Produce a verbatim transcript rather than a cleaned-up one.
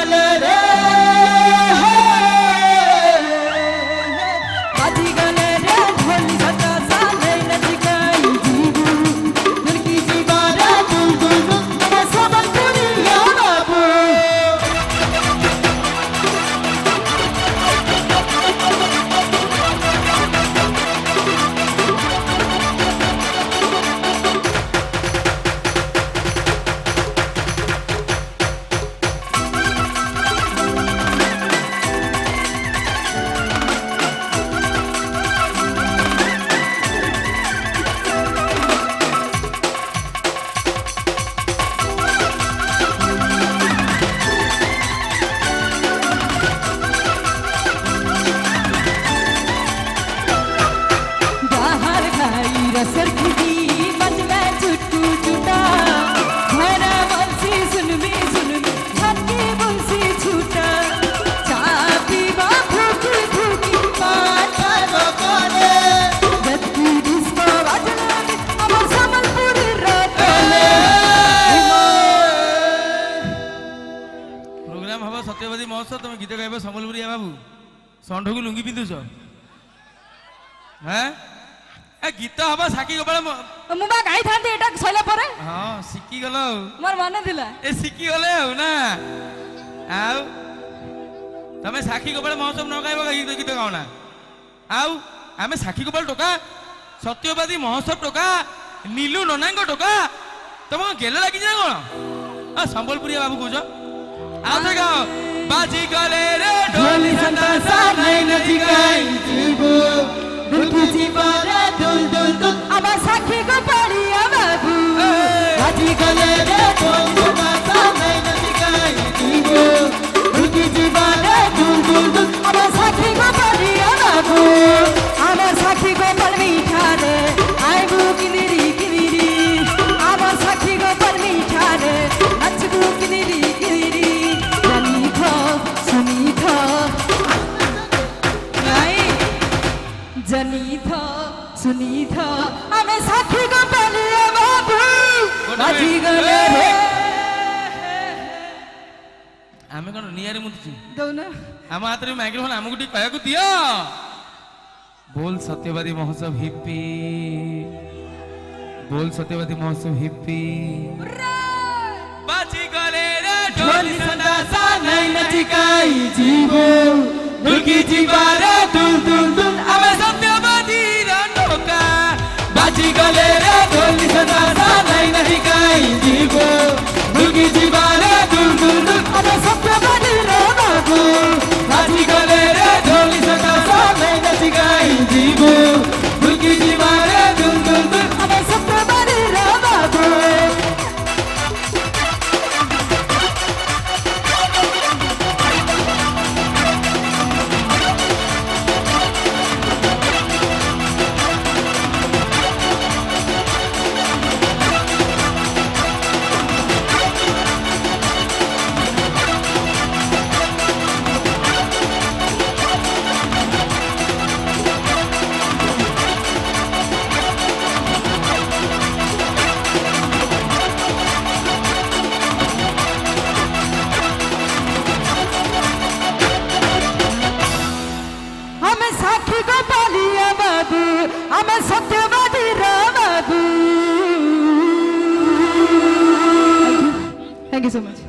गले रे बाजी गले रे ढोली सदा साले नचकाई जीबू दुर्गी जीवारा दुल दुल दुल अमे संबलपुरिया बाबू सत्यवादी महोत्सव तुम गीत गाइब संबलपुरिया बाबू षंढ को लुंगी पिंधुच हैं गीत हम साकी गोपाल मुबा गाई थांती एटा सइला परे हां सिकी गलो मोर मन दिला ए सिकी गले हो ना आउ तमे साकी गोपाल महोत्सव न गाइब गीत गीत गाओ ना आउ आमे साकी गोपाल टोका सत्यवादी महोत्सव टोका नीलू ननांग टोका तुम गेले लागी जा कोन आ संबलपुरिया बाबू कहजो आओ तो गाओ बाजी गले रे ढोली सदा साले नचकाई जीबू दुर्गी जीवारा दुल दुल दुल अमे साखी गोपालिया बाबू बाजी गले रे ढोली सदा साले नचकाई जीबू दुर्गी जीवारा दुल दुल दुल अमे साखी गोपालिया बाबू अमे साखी गोपाल मीठा रे आइबू किनिरी किनिरी अमे साखी गोपाल मीठा रे नचबू किनिरी किनिरी जानी थो सुनी थो नहीं जानी थो सुनी थो अमे साखी गोपालिया बाबू बाजी गले रे आमे कोन नियारे मुतछु दौना आम हाथ में माइक्रोफोन आमको टी कहया को दियो बोल सत्यवादी महोत्सव हिप्पी बोल सत्यवादी महोत्सव हिप्पी बाजी गले रे ढोली सदा साले नचकाई जीबू दुर्गी जीवारा दुल दुल दुल अमे सत्यवादी टोका बाजी गले रे ढोली सदा साले नचकाई जीबू दुर्गी जीवारा दुल दुल दुल अमे सत्यवादी बाबू बाजी गले रे ढोली सदा साले नचकाई जीबू दुर्गी जीवारा दुल दुल दुल अमे सत्यवादी बाबू हमें साखी गोपालिया बाबू हमें सत्यवादी बाबू थैंक यू सो मच